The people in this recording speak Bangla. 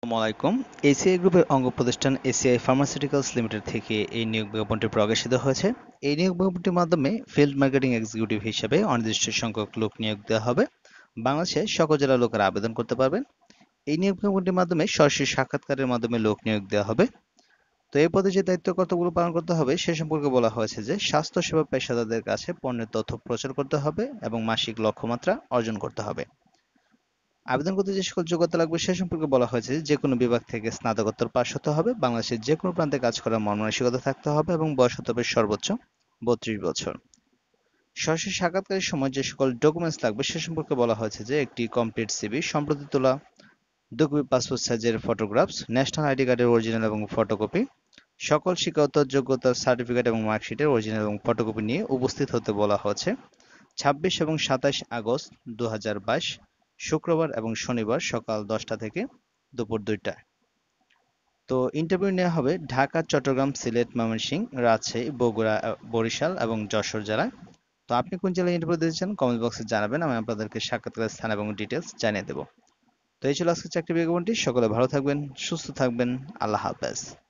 আসসালামু আলাইকুম। এসিআই গ্রুপের অঙ্গ প্রতিষ্ঠান এসিআই ফার্মাসিউটিক্যালস লিমিটেড থেকে এই নিয়োগ বিজ্ঞাপনটি প্রকাশিত হয়েছে। এই নিয়োগ বিজ্ঞাপনটির মাধ্যমে ফিল্ড মার্কেটিং এক্সিকিউটিভ হিসেবে অনির্দিষ্ট সংখ্যক লোক নিয়োগ দেওয়া হবে। বাংলাদেশে সকল জেলার লোকেরা আবেদন করতে পারবেন। এই নিয়োগ বিজ্ঞাপনটির মাধ্যমে সরাসরি সাক্ষাৎকারের মাধ্যমে লোক নিয়োগ দেওয়া হবে। তো এই পদে যে দায়িত্ব কর্তব্যগুলো পালন করতে হবে সে সম্পর্কে বলা হয়েছে যে স্বাস্থ্যসেবা পেশাদারদের কাছে পণ্যের তথ্য প্রচার করতে হবে এবং মাসিক লক্ষ্যমাত্রা অর্জন করতে হবে। আবেদন করতে যে সকল যোগ্যতা লাগবে সে সম্পর্কে বলা হয়েছে যে কোনো বিভাগ থেকে স্নাতকোত্তর পাশ হতে হবে, বাংলাদেশের যে কোনো প্রান্তে কাজ করার মন মানসিকতা থাকতে হবে এবং বয়স হতে হবে সর্বোচ্চ 32 বছর। সরাসরি সাক্ষাৎকারের সময় যে সকল ডকুমেন্টস লাগবে সে সম্পর্কে বলা হয়েছে যে একটি কমপ্লিট সিভি, সম্প্রতি তোলা 2 কপি পাসপোর্ট সাইজের ফটোগ্রাফস, ন্যাশনাল আইডি কার্ডের অরিজিনাল এবং ফটোকপি, সকল শিক্ষাগত যোগ্যতার সার্টিফিকেট এবং মার্কশিটের অরিজিনাল এবং ফটোকপি নিয়ে উপস্থিত হতে বলা হয়েছে 26 এবং 27 আগস্ট 2022 শুক্রবার এবং শনিবার সকাল 10টা থেকে দুপুর 2টায়। তো ইন্টারভিউ নেওয়া হবে ঢাকা, চট্টগ্রাম, সিলেট, ময়মনসিংহ, রাজশাহী, বগুড়া, বরিশাল এবং যশোর জেলায়। তো আপনি কোন জেলায় ইন্টারভিউ দিতে চান কমেন্ট বক্সে জানাবেন, আমি আপনাদেরকে সাক্ষাৎকারের স্থান এবং ডিটেলস জানিয়ে দেবো। তো এই ছিল আজকের চাকরি বিজ্ঞাপনটি। সকলে ভালো থাকবেন, সুস্থ থাকবেন। আল্লাহ হাফেজ।